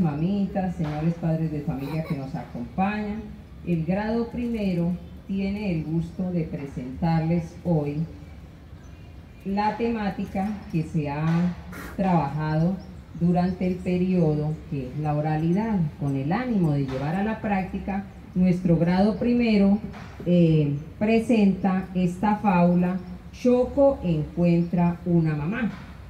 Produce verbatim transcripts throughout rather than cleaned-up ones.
mamitas, señores padres de familia que nos acompañan, el grado primero tiene el gusto de presentarles hoy la temática que se ha trabajado durante el periodo, que es la oralidad. Con el ánimo de llevar a la práctica, nuestro grado primero eh, presenta esta fábula: Choco encuentra una mamá.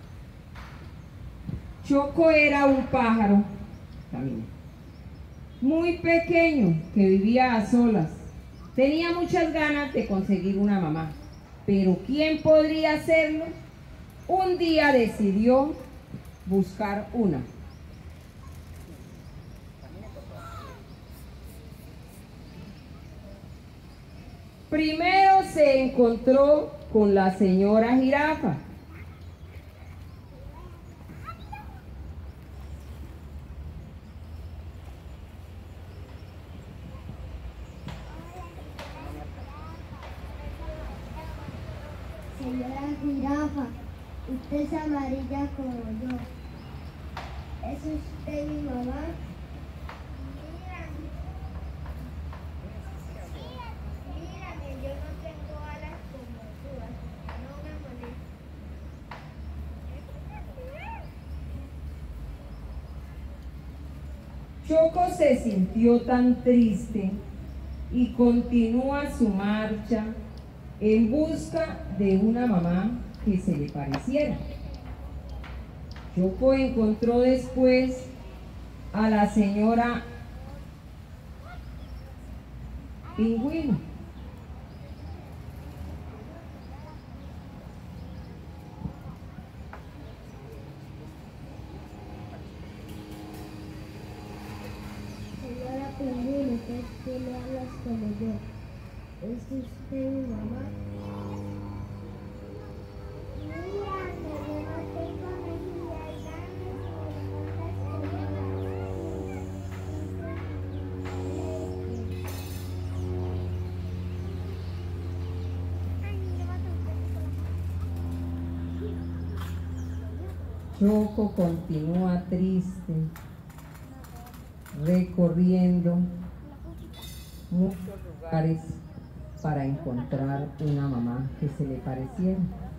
Choco era un pájaro, camina, muy pequeño, que vivía a solas. Tenía muchas ganas de conseguir una mamá, pero ¿quién podría hacerlo? Un día decidió buscar una. Primero se encontró con la señora Jirafa. Señora Jirafa, usted es amarilla como yo. ¿Es usted mi mamá? Mírame, yo no tengo alas como tú, así que no me molestes. Choco se sintió tan triste y continúa su marcha en busca de una mamá que se le pareciera. Choco encontró después a la señora Pingüino. Señora Pingüino, usted tiene alas como yo. ¿Es usted mi mamá? Choco continúa triste, recorriendo muchos lugares para encontrar una mamá que se le pareciera.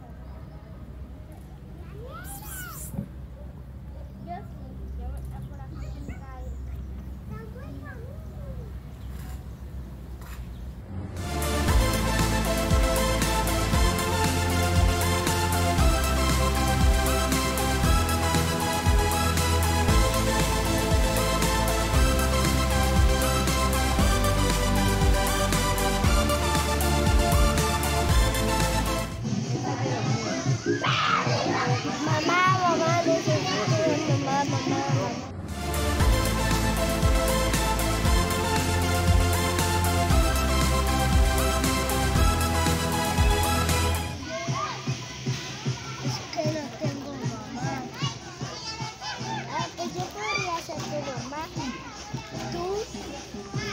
Mamá, mamá, necesito de mamá, mamá, mamá. Es que no tengo mamá. Ah, pues yo podría ser tu mamá. Tú